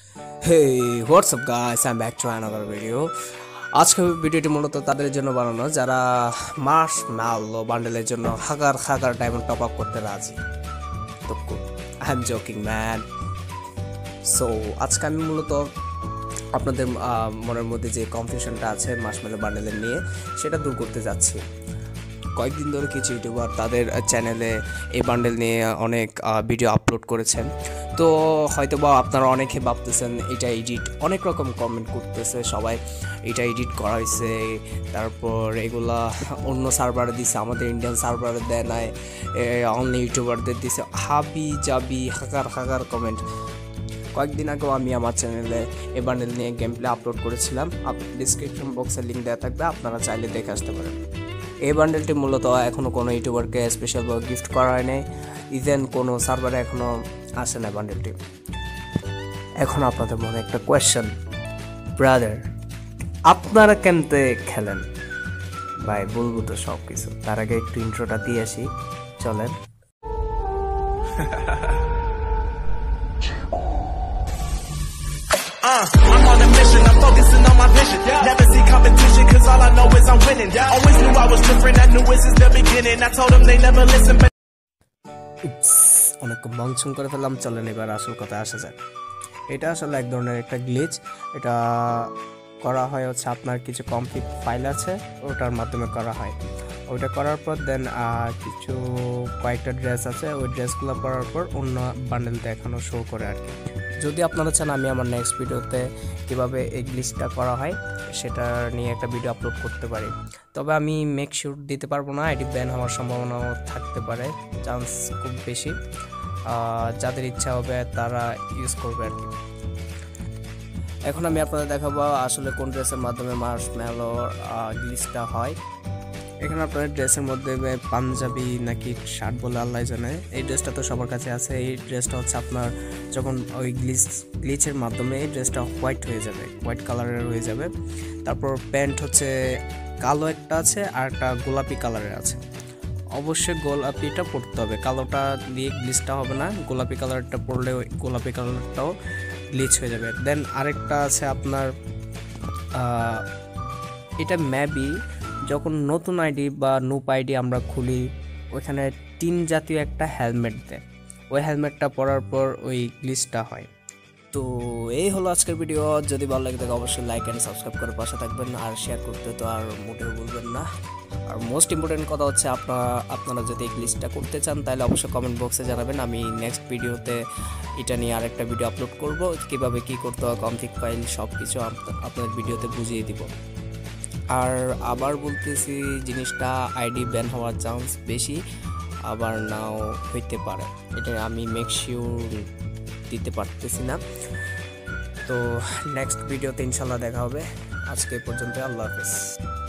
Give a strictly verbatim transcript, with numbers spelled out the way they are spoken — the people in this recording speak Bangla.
Hey, what's up guys? I'm back to another video. আজকের ভিডিওটি মূলত তাদের জন্য বানানো যারা মার্শমেলো বান্ডেলের জন্য হাজার হাজার ডায়মন্ড টপ আপ করতে রাজি। তো I am joking man. So আজকে আমি মূলত আপনাদের মনের মধ্যে যে কনফিউশনটা আছে মার্শমেলো বান্ডেলের নিয়ে সেটা দূর করতে যাচ্ছি। কয়েকদিন ধরে কিছু ইউটিউবার তাদের চ্যানেলে এই বান্ডেল নিয়ে অনেক ভিডিও আপলোড করেছেন। তো হয়তো বা আপনারা অনেকে ভাবতেছেন এটা এডিট, অনেক রকম কমেন্ট করতেছে সবাই, এটা এডিট করা হয়েছে, তারপর এগুলা অন্য সার্ভারে দিছে, আমাদের ইন্ডিয়ান সার্ভারে দেয় নাই, অনলি ইউটিউবারদের দিছে, হাবি জাবি হাজার হাজার কমেন্ট। কয়েকদিন আগেও আমি আমার চ্যানেলে এই বান্ডেল নিয়ে গেম প্লে আপলোড করেছিলাম, ডিসক্রিপশন বক্সে লিঙ্ক দেওয়া থাকবে, আপনারা চাইলে দেখে আসতে পারেন। এই বান্ডেলটি মূলত এখনও কোনো ইউটিউবারকে স্পেশালভাবে গিফট করা হয় নাই, ইভেন কোনো সার্ভারে এখনও আসে না বান্ডেলটি। এখন আপনাদের মনে একটা কোয়েশ্চেন, ব্রাদার আপনারা কেমতে খেলেন? ভাই বলবো তো সব কিছু, তার আগে একটু ইন্ট্রোটা দিয়ে আসি, চলেন। Uh, I'm on a mission, I'm focusing on my vision. Yeah. Never see competition, cause all I know is I'm winning. Yeah. Always knew I was different, I knew this is the beginning. I told them they never listen, but অনেক মঞ্চন করে ফেললাম, চলেন এবার আসল কথা আসা যায়। এটা আসলে এক ধরনের একটা গ্লিচ, এটা করা হয় হচ্ছে আপনার কিছু কমপ্লিট ফাইল আছে ওটার মাধ্যমে করা হয়। ওইটা করার পর দেন কিছু কয়েকটা ড্রেস আছে, ওই ড্রেসগুলো পরার পর অন্য বান্ডেল দেখানো শো করে আর কি। যদি আপনারা চান আমি আমার নেক্সট ভিডিওতে কীভাবে এই গ্লিচটা করা হয় সেটা নিয়ে একটা ভিডিও আপলোড করতে পারি, তবে আমি মেক শিওর দিতে পারবো না, আইডি ব্যান হওয়ার সম্ভাবনাও থাকতে পারে, চান্স খুব বেশি। যাদের ইচ্ছা হবে তারা ইউজ করবে আর কি। এখন আমি আপনাদের দেখাবো আসলে কোন ড্রেসের মাধ্যমে মার্শমেলো গ্লিচটা হয়। এখানে আপনার ড্রেসের মধ্যে পাঞ্জাবি নাকি শার্ট বলে আল্লাহ জানে, এই ড্রেসটা তো সবার কাছে আছে। এই ড্রেসটা হচ্ছে আপনার যখন ওই গ্লিচ গ্লিচের মাধ্যমে এই ড্রেসটা হোয়াইট হয়ে যাবে, হোয়াইট কালারের হয়ে যাবে। তারপর প্যান্ট হচ্ছে কালো একটা আছে আর একটা গোলাপি কালারের আছে, অবশ্যই গোলাপিটা পরতে হবে, কালোটা দিয়ে গ্লিচটা হবে না, গোলাপি কালারটা পরলে ওই গোলাপি কালারটাও গ্লিচ হয়ে যাবে। দেন আরেকটা আছে আপনার এটা মেবি যখন নতুন আইডি বা নুপ আইডি আমরা খুলি ওইখানে টিন জাতীয় একটা হেলমেট দেয়, ওই হেলমেটটা পরার পর ওই গ্লিচটা হয়। তো এই হলো আজকের ভিডিও, যদি ভালো লাগে থাকে অবশ্যই লাইক অ্যান্ড সাবস্ক্রাইব করে পাশে থাকবেন, আর শেয়ার করতে তো আর মোটেও ভুলবেন না। আর মোস্ট ইম্পর্টেন্ট কথা হচ্ছে আপনারা আপনারা যদি এই গ্লিচটা করতে চান তাহলে অবশ্যই কমেন্ট বক্সে জানাবেন, আমি নেক্সট ভিডিওতে এটা নিয়ে আরেকটা ভিডিও আপলোড করব, কীভাবে কী করতে হয় কনফিগ ফাইল সব কিছু আপনার ভিডিওতে বুঝিয়ে দিব। আর আবার বলতেছি জিনিসটা আইডি ব্যান হওয়ার চান্স বেশি, আবার নাও হইতে পারে, এটা আমি মেক শিওর দিতে পারতেছি না। তো নেক্সট ভিডিওতে ইনশাল্লাহ দেখা হবে, আজকে পর্যন্ত আল্লাহ হাফেজ।